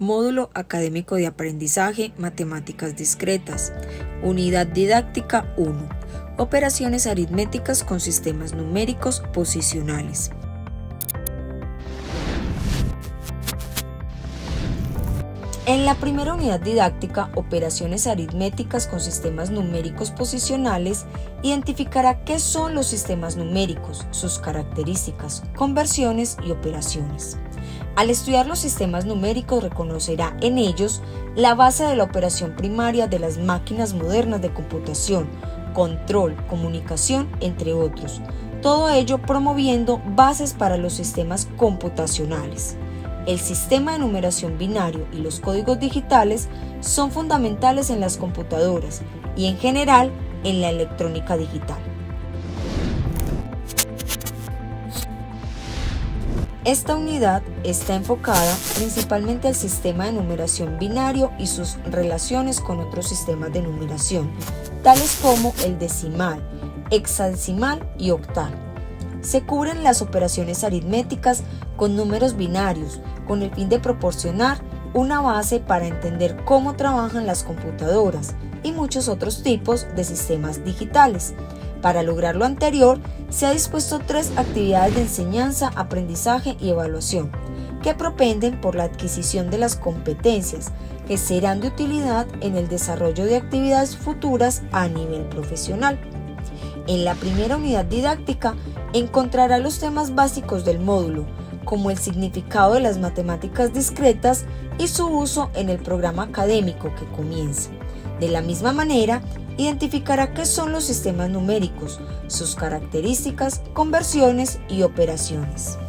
Módulo Académico de Aprendizaje Matemáticas Discretas. Unidad Didáctica 1. Operaciones aritméticas con sistemas numéricos posicionales. En la primera unidad didáctica, Operaciones aritméticas con sistemas numéricos posicionales, identificará qué son los sistemas numéricos, sus características, conversiones y operaciones. Al estudiar los sistemas numéricos, reconocerá en ellos la base de la operación primaria de las máquinas modernas de computación, control, comunicación, entre otros. Todo ello promoviendo bases para los sistemas computacionales. El sistema de numeración binario y los códigos digitales son fundamentales en las computadoras y en general en la electrónica digital. Esta unidad está enfocada principalmente al sistema de numeración binario y sus relaciones con otros sistemas de numeración, tales como el decimal, hexadecimal y octal. Se cubren las operaciones aritméticas con números binarios, con el fin de proporcionar una base para entender cómo trabajan las computadoras y muchos otros tipos de sistemas digitales. Para lograr lo anterior, se ha dispuesto 3 actividades de enseñanza, aprendizaje y evaluación, que propenden por la adquisición de las competencias que serán de utilidad en el desarrollo de actividades futuras a nivel profesional. En la primera unidad didáctica encontrará los temas básicos del módulo, como el significado de las matemáticas discretas y su uso en el programa académico que comienza. De la misma manera, identificará qué son los sistemas numéricos, sus características, conversiones y operaciones.